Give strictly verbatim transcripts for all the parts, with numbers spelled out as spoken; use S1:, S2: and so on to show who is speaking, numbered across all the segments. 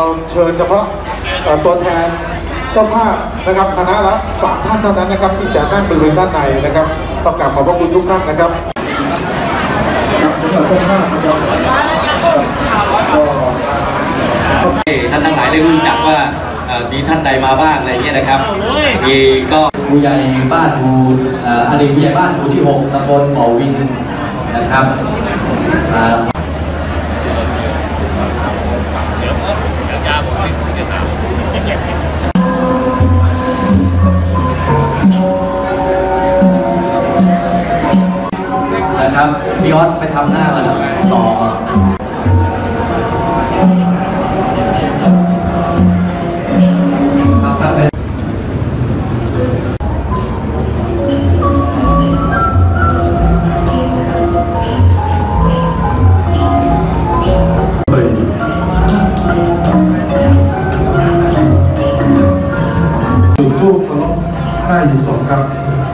S1: เราเชิญเฉพาะตัวแทนเจ้าภาพนะครับคณะละสามท่านเท่านั้นนะครับที่จะนั่งบริเวณด้านในนะครับต้องกราบขอบพระคุณทุกท่านนะครับ
S2: ท่านทั้งหลายได้รู้จักว่ามีท่านใดมาบ้างอะไรเงี้ยนะครับมีก็ผู้ใหญ่บ้านหมู่อดีตผู้ใหญ่บ้านหมู่ที่หกตำบลบ่อวินนะครับนะครับพี่ยอดไปทำหน้ามาต่อ
S1: จุดทูบเคารพหน้าอยู่สองครับ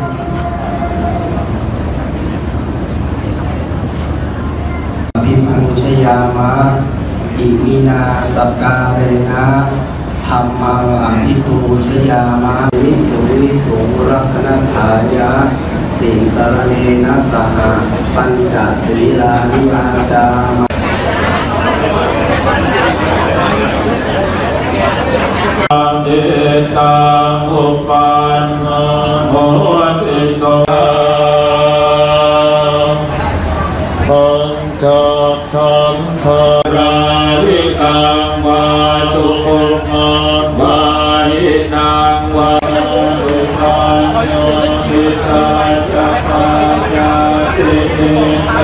S3: ภิกขุชยามะอิมินาสการเรนะธรรมังอภิภูชยามะวิสุวิสุรักนถายะติสรเนนะสหปัญจศีลานิอาจามะ
S4: เดตังอุปันนังโหติโตปัญจขันธาราลิกังวาตุปุพพวาหินังวาตุปัญโยติตาจัปปายาติ